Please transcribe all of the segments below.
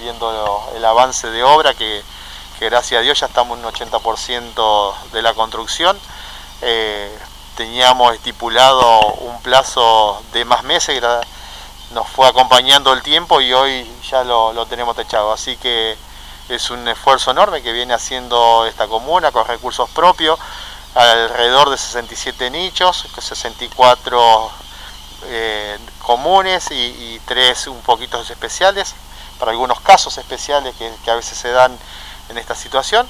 viendo el avance de obra que gracias a Dios ya estamos en un 80% de la construcción. Teníamos estipulado un plazo de más meses, nos fue acompañando el tiempo y hoy ya lo tenemos techado, así que es un esfuerzo enorme que viene haciendo esta comuna con recursos propios, alrededor de 67 nichos, 64 comunes y 3 un poquito especiales, para algunos casos especiales que a veces se dan en esta situación.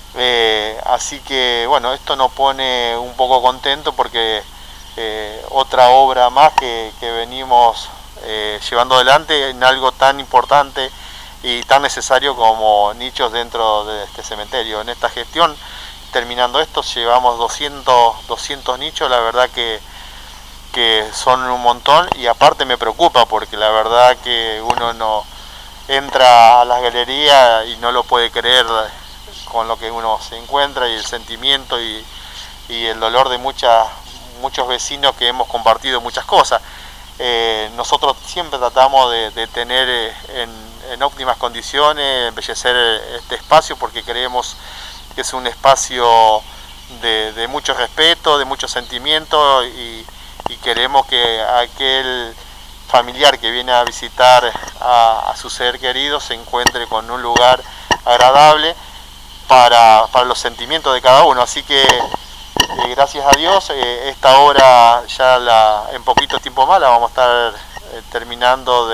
Así que bueno, esto nos pone un poco contento porque otra obra más que venimos llevando adelante en algo tan importante y tan necesario como nichos dentro de este cementerio. En esta gestión, terminando esto, llevamos 200 nichos, la verdad que son un montón, y aparte me preocupa porque la verdad que uno no entra a las galerías y no lo puede creer con lo que uno se encuentra y el sentimiento y el dolor de muchos vecinos que hemos compartido muchas cosas. Nosotros siempre tratamos de tener en óptimas condiciones, embellecer este espacio porque creemos que es un espacio de mucho respeto, de mucho sentimiento y queremos que aquel familiar que viene a visitar a su ser querido se encuentre con un lugar agradable para los sentimientos de cada uno. Así que gracias a Dios esta obra ya en poquito tiempo más la vamos a estar terminando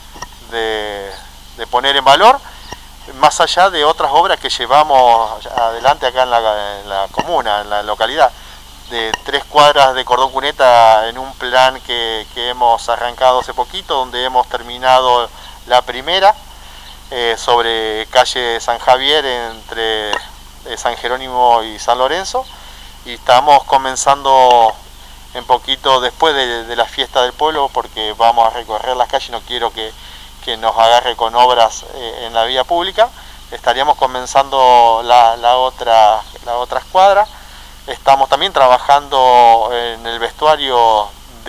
de poner en valor, más allá de otras obras que llevamos adelante acá en la comuna, en la localidad, de 3 cuadras de cordón cuneta en un plan que hemos arrancado hace poquito, donde hemos terminado la primera sobre calle San Javier entre San Jerónimo y San Lorenzo, y estamos comenzando un poquito después de la fiesta del pueblo porque vamos a recorrer las calles, no quiero que nos agarre con obras en la vía pública. Estaríamos comenzando la otra escuadra. Estamos también trabajando en el vestuario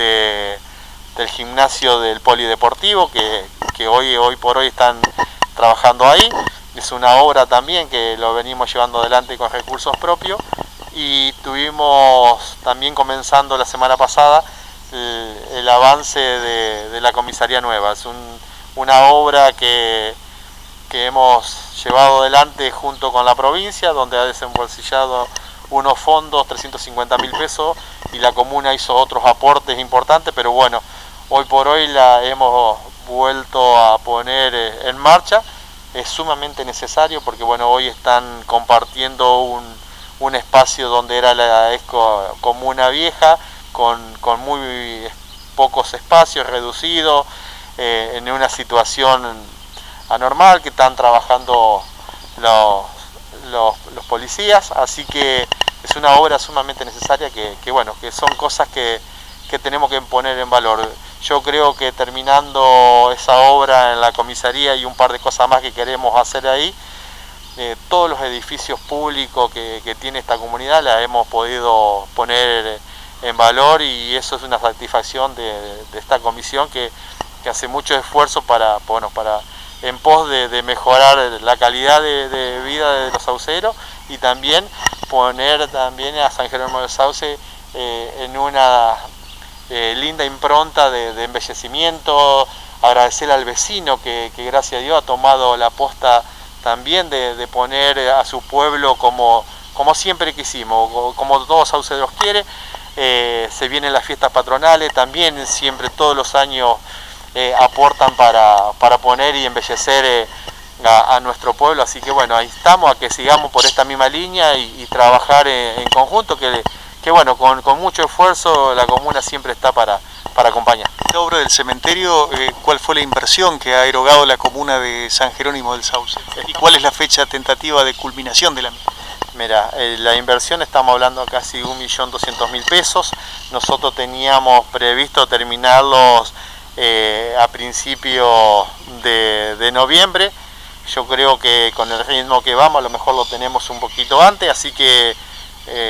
del gimnasio del polideportivo que hoy por hoy están trabajando ahí. Es una obra también que lo venimos llevando adelante con recursos propios, y tuvimos también comenzando la semana pasada el avance de la comisaría nueva. Es una obra que hemos llevado adelante junto con la provincia, donde ha desembolsillado unos fondos, 350.000 pesos, y la comuna hizo otros aportes importantes, pero bueno, hoy por hoy la hemos vuelto a poner en marcha. Es sumamente necesario porque bueno, hoy están compartiendo un espacio donde era la comuna vieja, con muy pocos espacios, reducidos, en una situación anormal que están trabajando los policías, así que es una obra sumamente necesaria que bueno, que son cosas que tenemos que poner en valor. Yo creo que terminando esa obra en la comisaría y un par de cosas más que queremos hacer ahí, todos los edificios públicos que tiene esta comunidad la hemos podido poner en valor, y eso es una satisfacción de esta comisión que hace mucho esfuerzo para en pos de mejorar la calidad de vida de los sauceros, y también poner también a San Jerónimo del Sauce en una linda impronta de embellecimiento. Agradecer al vecino que gracias a Dios ha tomado la posta también de poner a su pueblo como siempre quisimos, como todos sauceros quieren. Se vienen las fiestas patronales, también siempre todos los años aportan para poner y embellecer a nuestro pueblo, así que bueno, ahí estamos, a que sigamos por esta misma línea y trabajar en conjunto, que bueno, con mucho esfuerzo la comuna siempre está para acompañar. Esta obra del cementerio, ¿cuál fue la inversión que ha erogado la comuna de San Jerónimo del Sauce? ¿Y cuál es la fecha tentativa de culminación de la misma? Mira, la inversión estamos hablando casi 1.200.000 pesos. Nosotros teníamos previsto terminarlos a principios de noviembre. Yo creo que con el ritmo que vamos a lo mejor lo tenemos un poquito antes, así que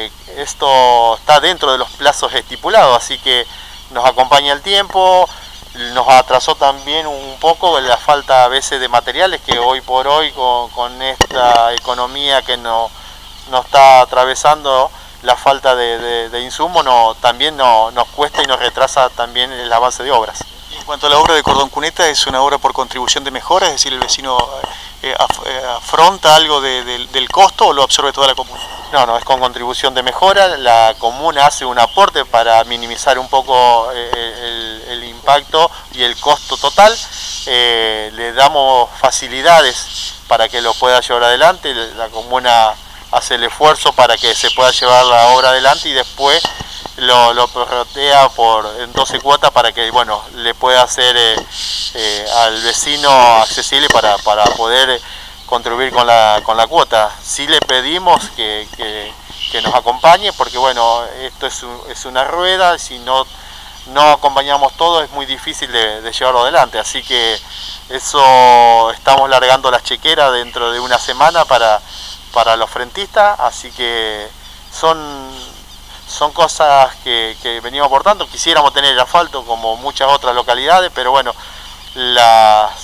esto está dentro de los plazos estipulados, así que nos acompaña el tiempo. nos atrasó también un poco la falta a veces de materiales, que hoy por hoy con esta economía que nos está atravesando, la falta de insumos también nos cuesta y nos retrasa también el avance de obras. En cuanto a la obra de Cordón Cuneta, ¿es una obra por contribución de mejora? Es decir, ¿el vecino afronta algo del costo o lo absorbe toda la comuna? No, es con contribución de mejora. La comuna hace un aporte para minimizar un poco el impacto y el costo total. Le damos facilidades para que lo pueda llevar adelante. La comuna hace el esfuerzo para que se pueda llevar la obra adelante y después lo prorratea en 12 cuotas para que le pueda hacer al vecino accesible para poder contribuir con la cuota. Sí le pedimos que nos acompañe, porque esto es una rueda, si no acompañamos todo es muy difícil de llevarlo adelante, así que eso estamos largando las chequeras dentro de una semana para los frentistas, así que son cosas que venimos aportando. Quisiéramos tener el asfalto como muchas otras localidades, pero las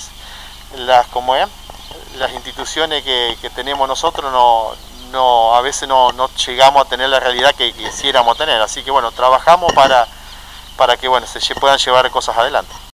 instituciones que tenemos nosotros a veces no llegamos a tener la realidad que quisiéramos tener, así que trabajamos para que se puedan llevar cosas adelante.